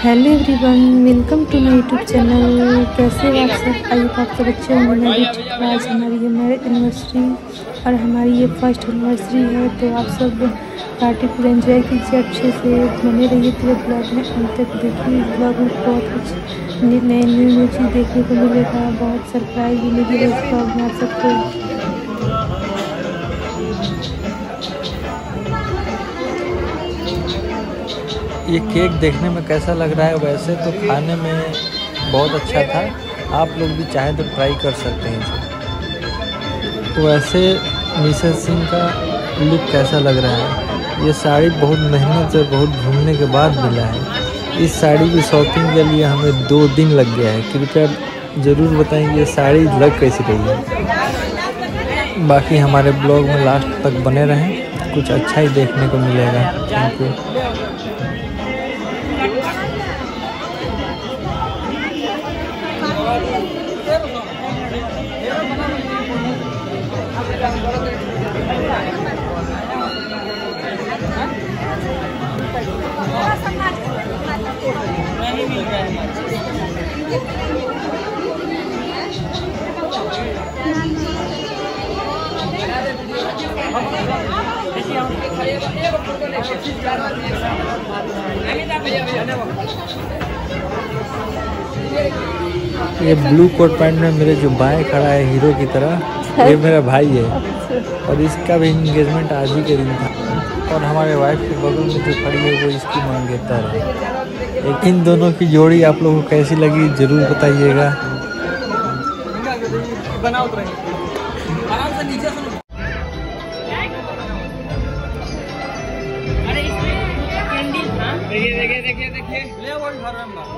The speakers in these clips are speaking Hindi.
Hello everyone, welcome to my YouTube channel. कैसे हो आप सब? आइए आप सब अच्छे होंगे। मैं भी ठीक हूँ। आज हमारी ये मैरिज एनिवर्सरी और हमारी ये फर्स्ट एनिवर्सरी है, तो आप सब पार्टी पूरा एंजॉय कीजिए, अच्छे से बने रहिए पूरे ब्लॉग में अंत तक देखिए। इस ब्लॉग में बहुत कुछ नए न्यू चीज़ देखने को मिलेगा, बहुत सरप्राइज मिलेगी इस ब्लॉग में आप सबको। ये केक देखने में कैसा लग रहा है, वैसे तो खाने में बहुत अच्छा था। आप लोग भी चाहें तो ट्राई कर सकते हैं इसे। वैसे मिसेस सिंह का लुक कैसा लग रहा है? ये साड़ी बहुत मेहनत से बहुत घूमने के बाद मिला है। इस साड़ी की शॉपिंग के लिए हमें 2 दिन लग गया है। कृपया ज़रूर बताएं ये साड़ी लग कैसी रही है। बाकी हमारे ब्लॉग में लास्ट तक बने रहें, कुछ अच्छा ही देखने को मिलेगा। Thank you. ये ब्लू कोट पैंट में मेरे जो बाएं खड़ा है हीरो की तरह, ये मेरा भाई है और इसका भी इंगेजमेंट आज ही के दिन था। और हमारे वाइफ के बगल में जो खड़ी है वो इसकी मंगेतर है। इन दोनों की जोड़ी आप लोगों को कैसी लगी ज़रूर बताइएगा। देखिए ले वो घर में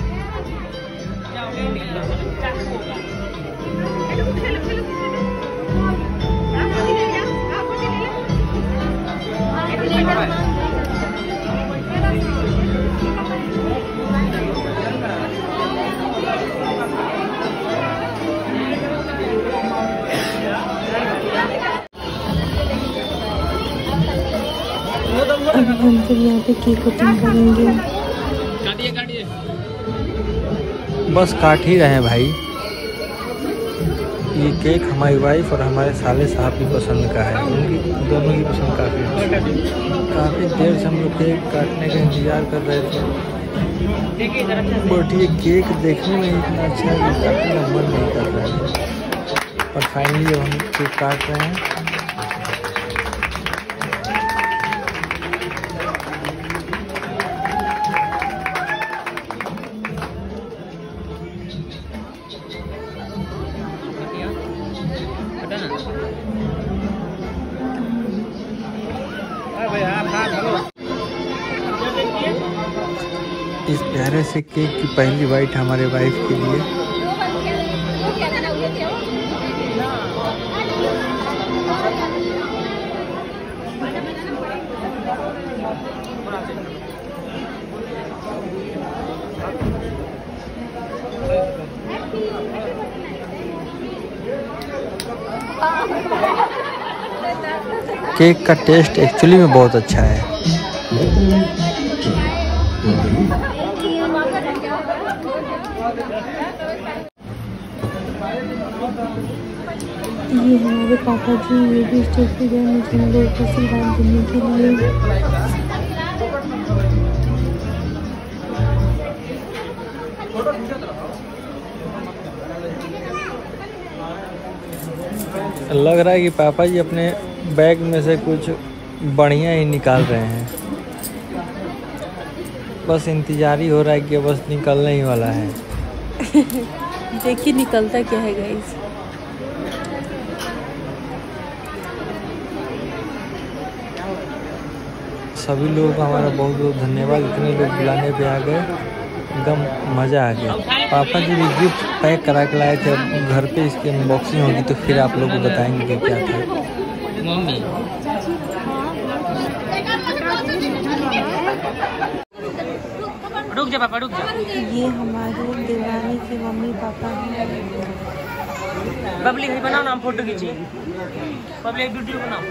अब हम सब यहाँ पे केक कटिंग करेंगे। काटिए बस काट ही रहे हैं भाई। ये केक हमारी वाइफ और हमारे साले साहब की पसंद का है। उनकी दोनों की पसंद काफ़ी देर से हम लोग केक काटने का इंतज़ार कर रहे थे, बट ये केक देखने में इतना अच्छा है कि काटने का मन नहीं कर रहा है। और फाइनली हम केक काट रहे हैं। इस प्यारे से केक की पहली बाइट हमारे वाइफ के लिए। केक का टेस्ट एक्चुअली में बहुत अच्छा है। ये हमारे पापा जी, ये भी स्टेज पे गए मुझे हम लोग को आशीर्वाद देने के लिए। लग रहा है कि पापा जी अपने बैग में से कुछ बढ़िया ही निकाल रहे हैं। बस इंतजार ही हो रहा है कि बस निकलने ही वाला है। देखिए निकलता क्या है गाइस। सभी लोगों का हमारा बहुत बहुत धन्यवाद। इतने लोग बुलाने पे आ गए, एकदम मज़ा आ गया। पापा जी भी गिफ्ट पैक करा के लाए थे। अब घर पे इसकी अनबॉक्सिंग होगी तो फिर आप लोग को बताएंगे कि क्या था। मम्मी रुक जा पापा, रुक जा। ये हमारे देवानी के मम्मी पापा हैं। बबली भाई बनाओ ना, हम फोटो खींचिए। बबली वीडियो बनाओ।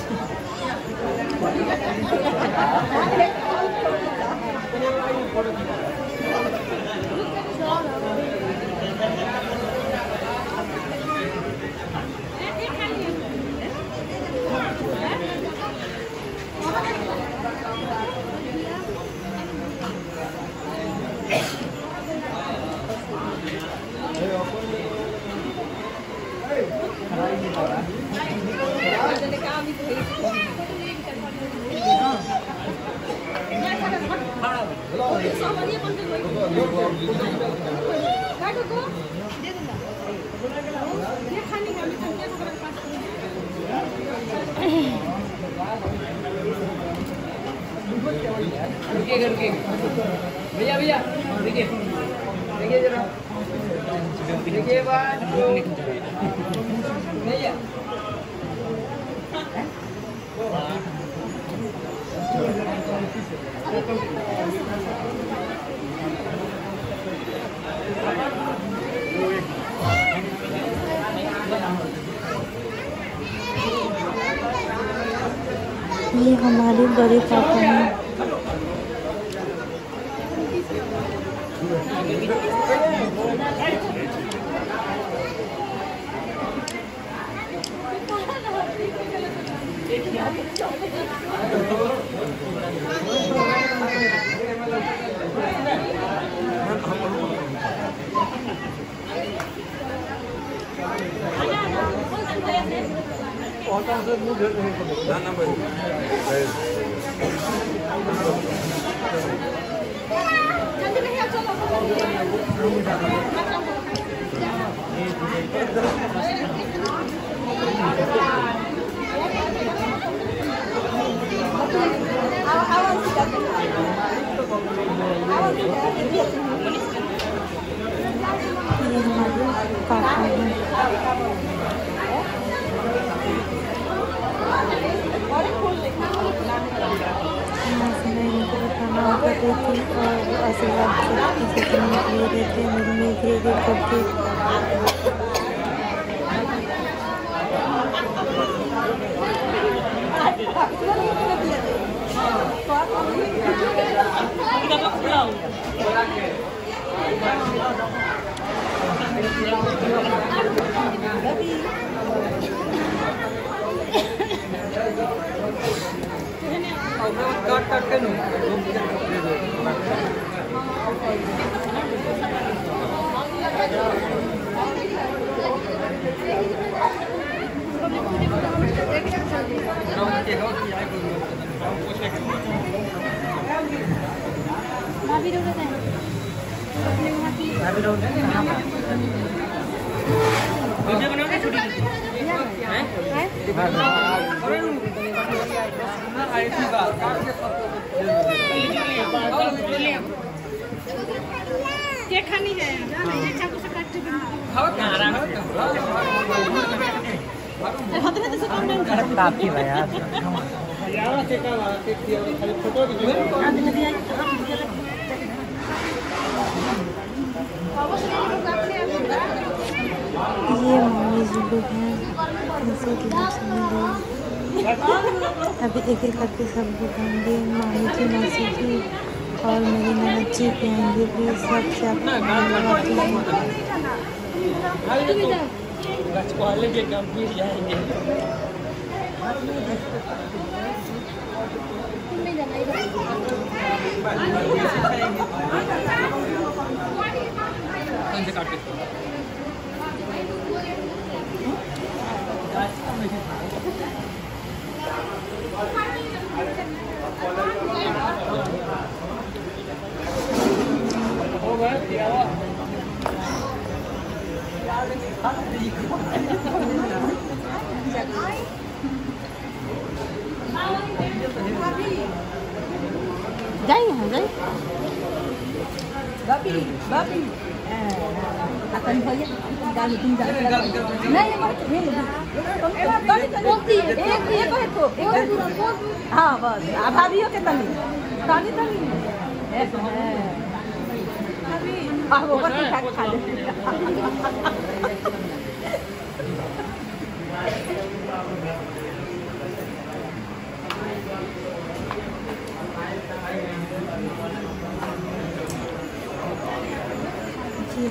भैया भैया देखिए देखिए जरा देखिए बात भैया ये हमारे बड़े पापा हैं। काफी है यार। ये मम्मी जी लोग हैं, इनसे अभी एक एक करके सब लोग आएंगे। मामी जी, मासी जी और मेरी ननद जी भी आएंगे। प्लीज़ सबसे जाइए जाइए बापी बापी akan भैया गाली तुम जा नहीं एक तो हाँ बस भाभियों के तनी तनी तनी वो खा ले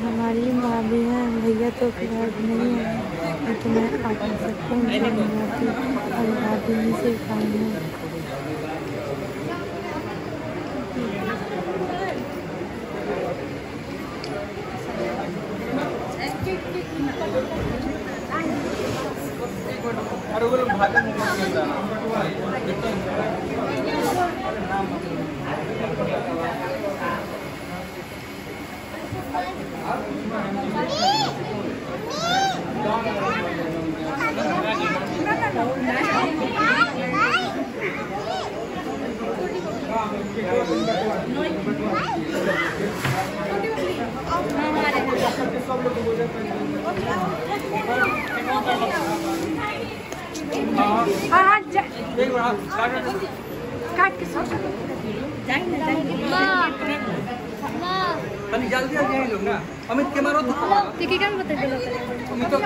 हमारी माँ भी हैं, भैया तो फिलहाल नहीं है, तो मैं आ सकता हूँ और भाभी ही से काम है। काट के सब जल्दी आ जाए लोग ना। अमित के मारो तो क्या बता दे अमित तो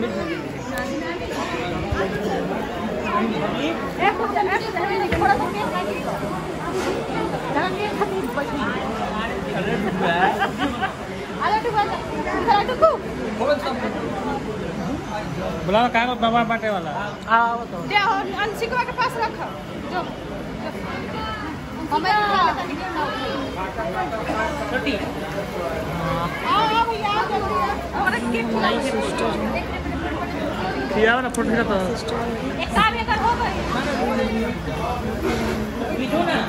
बुलाओ कागज बाबा बांटे वाला। अंशिका के पास रखो जो छोटी किया ना फोटो का तो एक काम ये कर हो गई बीजो ना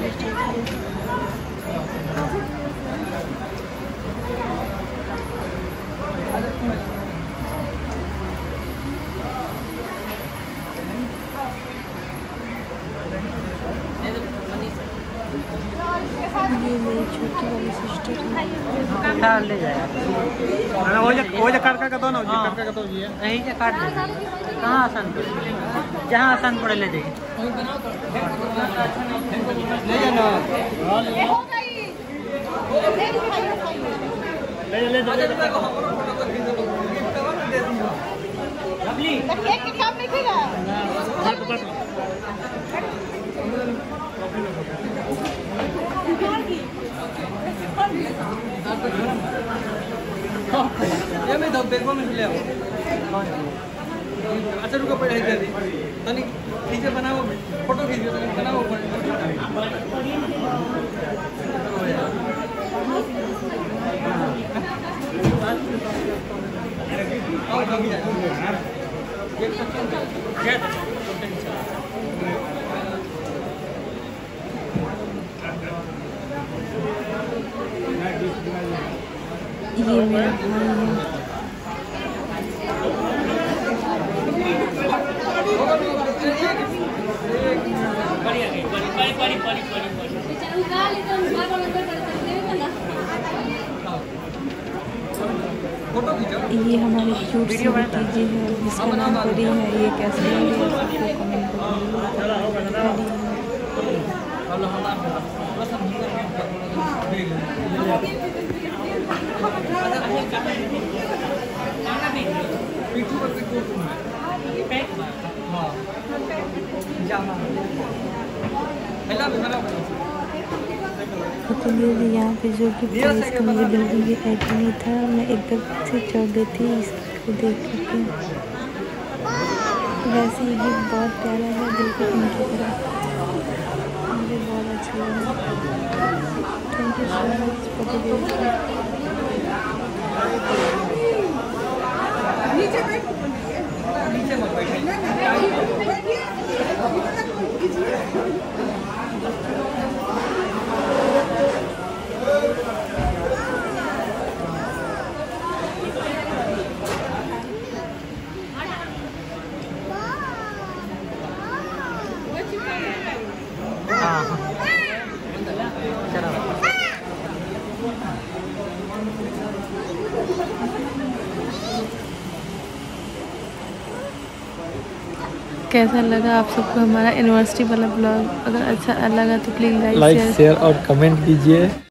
ये मेरी छोटी वाली सिस्टर है। हाँ ले जाएगा। वो जो काट का दो ना जी काट का दो जी यही से काट दे। कहाँ आसान पड़े जहाँ आसान पड़े ले जाइए ले जाना एक काम लिखेगा ये मैं दब बैग में ले आओ। अच्छा रुको पहले इधर दी तनी नीचे बनाओ फोटो खींचो तनी बनाओ ये मेरा भाई है। ये हमारी क्यूट सी भतीजी है जिसका नाम परी है। ये कैसे है सबको कमेंट तो यहाँ पे जो कि इसका मुझे बिल्कुल भी आइडिया नहीं था। मैं एकदम से चढ़ गई थी इसको देख के। वैसे ये गिफ्ट बहुत प्यारा है, बिल्कुल उनकी तरह मुझे बहुत अच्छा लगा। Thank you so much for the gift. कैसा लगा आप सबको हमारा एनिवर्सरी वाला ब्लॉग? अगर अच्छा लगा तो प्लीज़ लाइक शेयर और कमेंट कीजिए।